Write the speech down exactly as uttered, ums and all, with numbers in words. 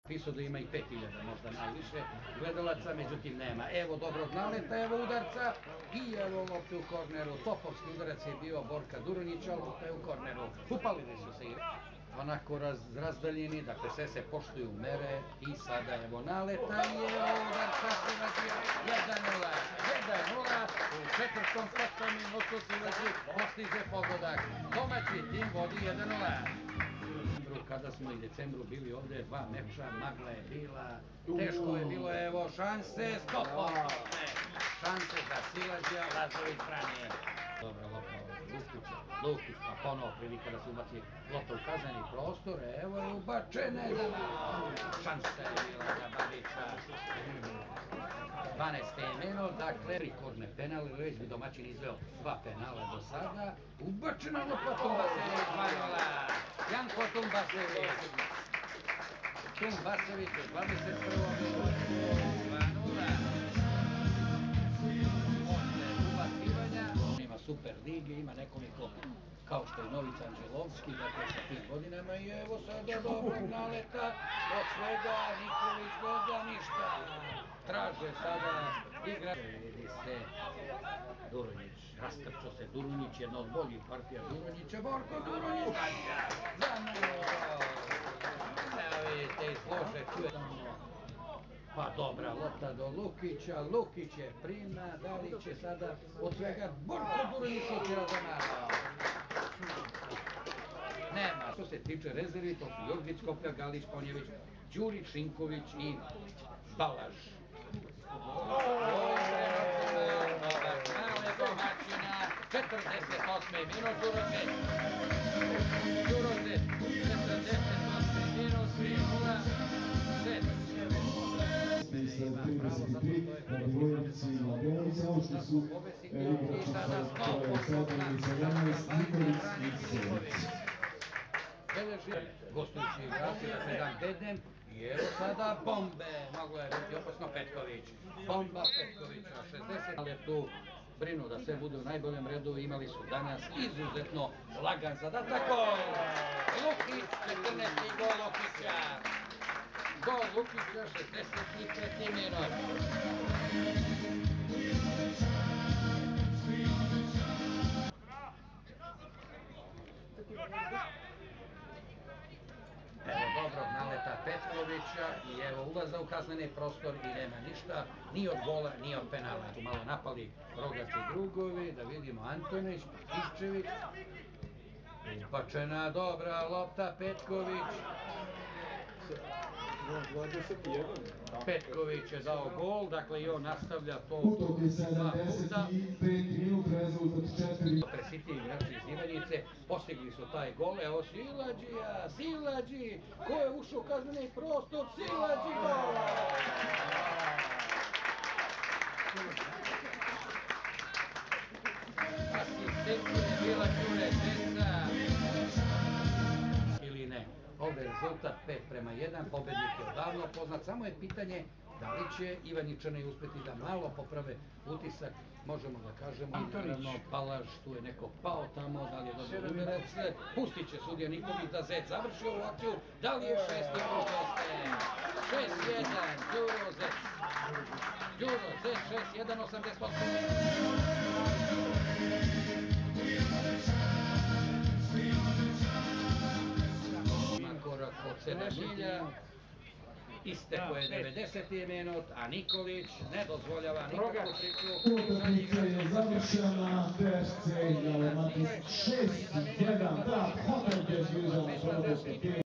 Pisao da ima i pet hiljada, možda najviše gledalaca, međutim nema. Evo dobrog naleta, evo udarca i evo lopte u korneru. Topovski udarac je bio Borka Duronića, lopta je u korneru. Upalili su se i onako raz, razdaljeni, dakle sve se poštuju mere i sada evo naleta i evo udarca Silađija jedan nula. jedan nula u četvrtom petom minutu Silađi postiže pogodak. Domaći tim vodi jedan nula. Kada smo i decembru bili ovde, dva meča, magla je bila, teško je bilo, evo šanse, sto posto šanse za Silađija, Lazović brani. Dobra lopta od Lukića, Lukić pa ponovo prilika da se ubaci lopta u kazneni prostor, evo je ubačena, šansa je bila za Babića. dvanaesti minut, dakle, rekordne penale, već bi domaćin izveo dva penala do sada, ubačena lopta Tumbasević, dva nula. Janko Tumbasević. Tumbasević u dvadeset prvom minutu, dva nula. Posle ubacivanja, ima Super lige, ima nekoliko kao što je Novica Anđelovski, dakle sa tim godinama i evo sada dobrog naleta, od svega Nikolić gleda ništa. Traže sada igra. Vidi se Duronić, rastrčao se Duronić, jedna od boljih partija Duronića, Borko Duronić, za nula. Evo vidite, izlože, čuje pa dobra lopta do Lukića, Lukić je prima, da li će sada od svega Borko Duronić šutira za nula. Nema. Što se tiče rezervi, to su Jorgić, Koplja, Galić, Ponjević, Đurić, Šinković i Balaž. četrdeset osmi minut, Đurozet. Đurozet, četrdeset osmi minut, tri nula. Zet. Ima pravo zato što je Hrvatski da su pobesiti i sada sto posto Banja brani Filipović. Beleži gostujući igrači za Medan Bedem i evo sada bombe, moglo je biti opasno Petković. Bomba Petkovića, šezdeset ali tu brinu da sve bude u najboljem redu, imali su danas izuzetno lagan zadatak. Gol! Lukić, četrnaesti gol Lukića. Gol Lukića, šezdeset peti minut. Evo dobrog naleta Petkovića i evo ulaza u kazneni prostor i nema ništa, ni od gola, ni od penala. Tu malo napali Rogač i drugovi, da vidimo Antonić, Iščević. Ubačena dobra lopta, Petković. Petković je dao gol, dakle i on nastavlja to dva puta. Presiti igrači iz Ivanjice postigli su taj gol, evo Silađija, Silađi, ko je ušao u kazneni prostor, Silađi gol! Asistencija je bila Đure Zeca. Ili ne, ovdje je rezultat pet prema jedan, pobednik je odavno poznat, samo je pitanje da li će Ivanjičani uspeti da malo poprave utisak, možemo da kažemo, i naravno Balaž, tu je neko pao tamo, da li je dobro udarac, pustit će sudija Nikolić da Zet završi ovu akciju, da li je šest jedan, šest jedan, Đuro Zet, Đuro Zet, šest jedan, osamdeset osmi korak od sedam milja, isteko je devedeseti minut, a Nikolić ne dozvoljava nikakvu priču. Utakmica je završena, Pešce igralo Matić šest jedan, da, Hotel je zvižala